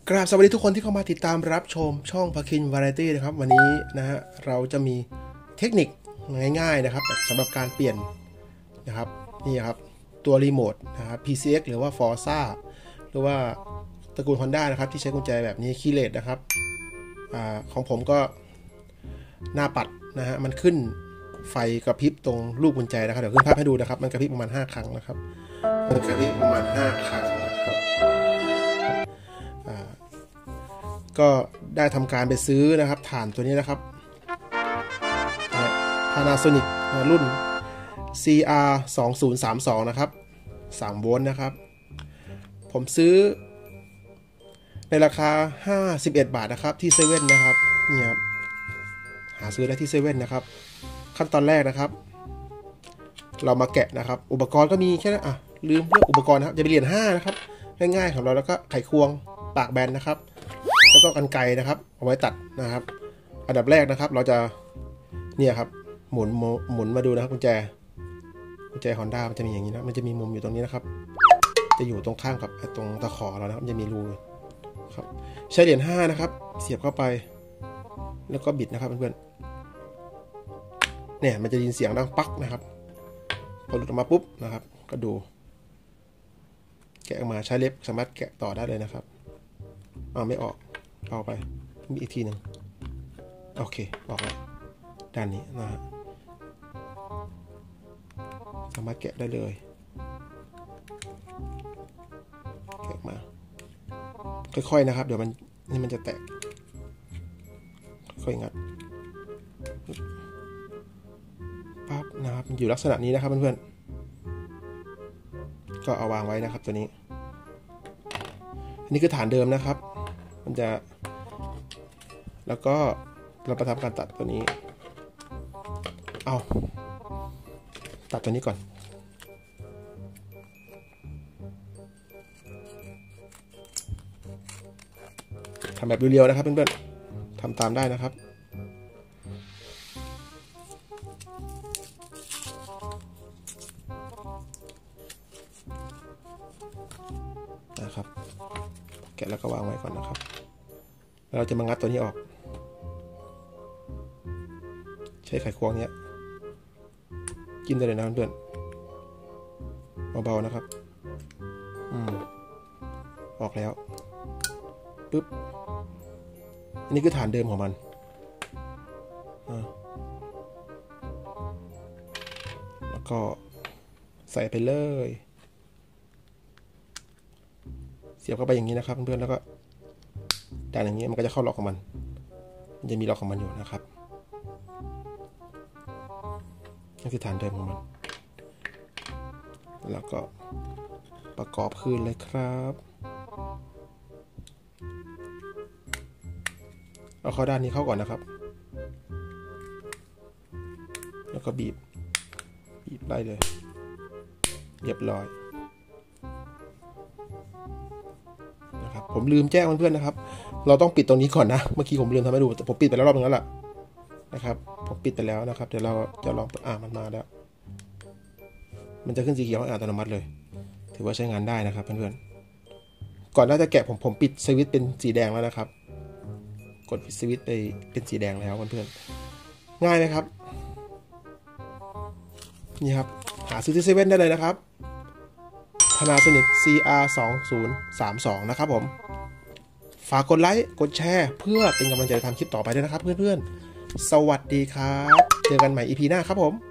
กราบสวัสดีทุกคนที่เข้ามาติดตามรับชมช่องพาคินวาไรตี้นะครับวันนี้นะฮะเราจะมีเทคนิคง่ายๆนะครับสำหรับการเปลี่ยนนะครับนี่ครับตัวรีโมทนะครับ PCX หรือว่า Forza หรือว่าตระกูล Honda นะครับที่ใช้กุญแจแบบนี้คีย์เลสนะครับของผมก็หน้าปัดนะฮะมันขึ้นไฟกระพริบตรงลูกกุญแจนะครับเดี๋ยวขึ้นภาพให้ดูนะครับมันกระพริบประมาณ5 ครั้งนะครับมันกระพริบประมาณ5 ครั้งนะครับก็ได้ทำการไปซื้อนะครับถ่านตัวนี้นะครับ Panasonic รุ่น CR 2032นะครับ3 โวลต์นะครับผมซื้อในราคา51 บาทนะครับที่เซเว่นนะครับนี่ครับหาซื้อได้ที่เซเว่นนะครับขั้นตอนแรกนะครับเรามาแกะนะครับอุปกรณ์ก็มีแค่นั้นลืมเลือกอุปกรณ์นะครับจะเป็นเหรียญ5นะครับง่ายๆของเราแล้วก็ไขควงปากแบนนะครับแล้วก็กรรไกรนะครับเอาไว้ตัดนะครับอันดับแรกนะครับเราจะเนี่ยครับหมุนมาดูนะครับกุญแจ Honda มันจะมีอย่างนี้นะมันจะมีมุมอยู่ตรงนี้นะครับจะอยู่ตรงข้างกับตรงตะขอเรานะครับมันจะมีรูครับใช้เหรียญ5นะครับเสียบเข้าไปแล้วก็บิดนะครับเพื่อนๆเนี่ยมันจะยินเสียงดังปักนะครับพอหลุดออกมาปุ๊บนะครับก็ดูแกะออกมาใช้เล็บสามารถแกะต่อได้เลยนะครับไม่ออกเอาไปมีอีกทีหนึ่งโอเคออกแล้วด้านนี้นะฮะสามารถแกะได้เลยแกะมาค่อยๆนะครับเดี๋ยวนี่มันจะแตกค่อยๆงัดปั๊บนะครับอยู่ลักษณะนี้นะครับเพื่อนๆก็เอาวางไว้นะครับตัวนี้อันนี้คือฐานเดิมนะครับมันจะแล้วก็เราไปทำการตัดตัวนี้ตัดตัวนี้ก่อนทำแบบเรียวๆนะครับเพื่อนๆทำตามได้นะครับแกะแล้วก็วางไว้ก่อนนะครับเราจะมางัดตัวนี้ออกใช้ไขควงเนี้ยกินได้เลยนะเพื่อนๆเบาๆนะครับออกแล้วปึ๊บอันนี้คือฐานเดิมของมันแล้วก็ใส่ไปเลยเสียบเข้าไปอย่างนี้นะครับเพื่อนๆแล้วก็ดันอย่างนี้มันก็จะเข้าล็อกของมันจะมีล็อกของมันอยู่นะครับนี่คือฐานเดิมของมันแล้วก็ประกอบคืนเลยครับเอาเข้าด้านนี้เข้าก่อนนะครับแล้วก็บีบไล่เลยเรียบร้อยนะครับผมลืมแจ้งเพื่อนๆนะครับเราต้องปิดตรงนี้ก่อนนะเมื่อกี้ผมลืมทำให้ดูแต่ผมปิดไปแล้วรอบนึงแล้วล่ะนะครับผมปิดไปแล้วนะครับเดี๋ยวเราจะลองมันมาแล้วมันจะขึ้นสีเขียวอัตโนมัติเลยถือว่าใช้งานได้นะครับเพื่อนๆก่อนหน้าจะแกะผมปิดสวิตช์เป็นสีแดงแล้วนะครับกดปิดสวิตช์ไปเป็นสีแดงแล้วเพื่อนๆง่ายไหมครับนี่ครับหาซื้อที่เซเว่นได้เลยนะครับ Panasonic CR 2032นะครับผมฝากกดไลค์กดแชร์เพื่อเป็นกำลังใจทำคลิปต่อไปด้วยนะครับเพื่อนๆสวัสดีครับเจอกันใหม่ EP หน้าครับผม